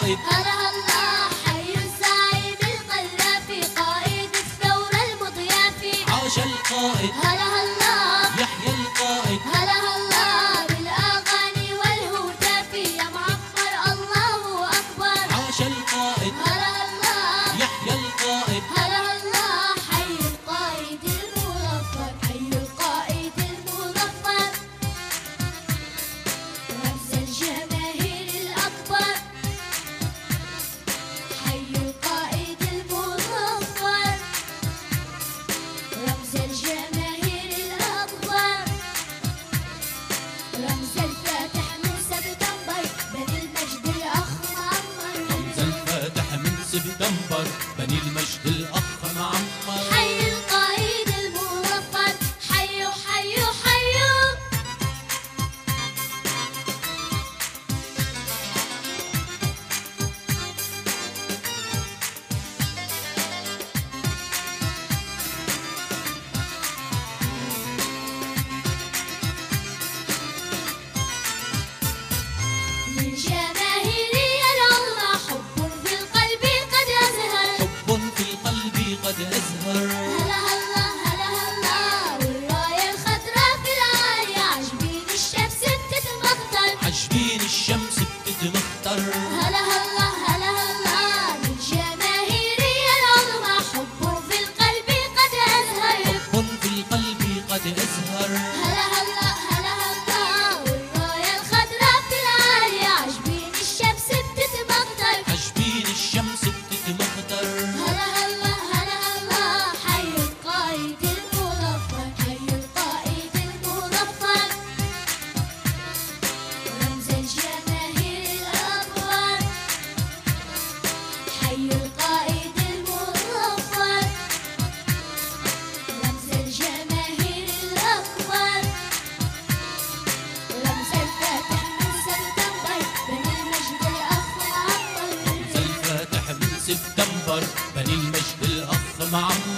القائد. هلا هلا حي الزعيم القذافي قائد الثورة المضيافي. عاش القائد. هلا هلا يحيى القائد. هلا هلا بالأغاني والهتاف يا معمر الله أكبر. عاش القائد. هلا هلا يحيى القائد. هلا هلا حي القائد المظفر حي القائد المظفر رمز الجماهير الأكبر. حي القائد المظفر رمز الجماهير الأكبر. رمز الفاتح من سبتمبر بني المجد الأخ معمر. رمز الفاتح من سبتمبر بني المجد الأخ معمر. حي القائد المظفر حيو حيو حيو. من جماهيري العظمى حب في القلب قد أزهر. حب في القلب قد أزهر. هلا هلا هلا هلا والراية الخضراء في العالي عجبين الشمس بتتمخضر. عجبين الشمس بتتمخضر. هلا هلا هلا هلا من جماهيري العظمى حب في القلب قد أزهر. حب في القلب قد أزهر. هلا هلا هلا هلا والراية الخضراء في العالي عجبين الشمس بتتمخضر. عجبين الشمس بتتمخضر. هلا هلا هلا هلا حي القائد المظفر حي القائد المظفر رمز الجماهير الأكبر. حي القائد المظفر رمز الجماهير الأكبر. رمز الفاتح من سبتمبر بني المجد الأخ معمر. رمز الفاتح من سبتمبر بني المجد الأخ معمر.